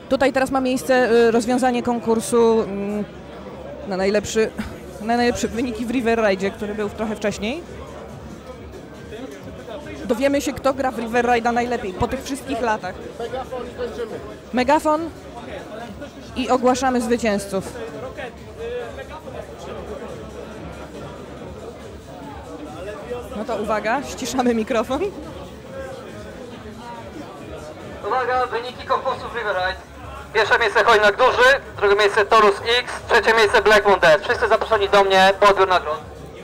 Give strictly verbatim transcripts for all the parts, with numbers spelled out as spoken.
Tutaj teraz ma miejsce y, rozwiązanie konkursu mm, na najlepszy, na najlepsze wyniki w River Ride, który był trochę wcześniej. Dowiemy się, kto gra w River Ride'a najlepiej po tych wszystkich latach. Megafon i kończymy. Megafon i ogłaszamy zwycięzców. No to uwaga, ściszamy mikrofon. Uwaga, wyniki konkursów River Ride. Pierwsze miejsce Hojnak Duży, drugie miejsce Torus X, trzecie miejsce Black Moon Death. Wszyscy zaproszeni do mnie po odbiór nagród.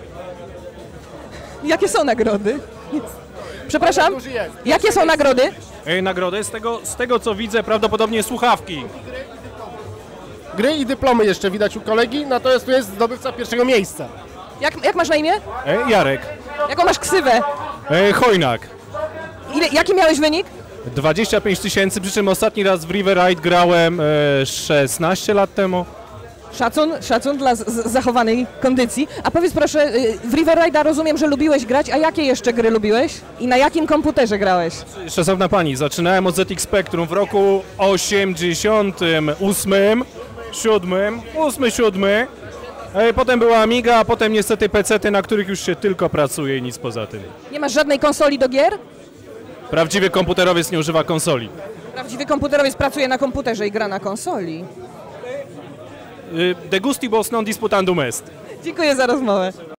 Jakie są nagrody? Przepraszam, Duży jest. jakie są nagrody? Ej, nagrody, z tego, z tego co widzę, prawdopodobnie słuchawki. Gry i dyplomy jeszcze widać u kolegi, natomiast tu jest zdobywca pierwszego miejsca. Jak, jak masz na imię? Ej, Jarek. Jaką masz ksywę? Ej, Hojnak. Ile, jaki miałeś wynik? dwadzieścia pięć tysięcy, przy czym ostatni raz w River Ride grałem e, szesnaście lat temu. Szacun, szacun dla z, z zachowanej kondycji. A powiedz proszę, y, w River Ride'a rozumiem, że lubiłeś grać, a jakie jeszcze gry lubiłeś? I na jakim komputerze grałeś? Szanowna pani, zaczynałem od Z X Spectrum w roku osiemdziesiątym ósmym, siódmym, ósmy, siódmy. E, potem była Amiga, a potem niestety pecety, na których już się tylko pracuje i nic poza tym. Nie masz żadnej konsoli do gier? Prawdziwy komputerowiec nie używa konsoli. Prawdziwy komputerowiec pracuje na komputerze i gra na konsoli. Y, De gustibus non disputandum est. Dziękuję za rozmowę.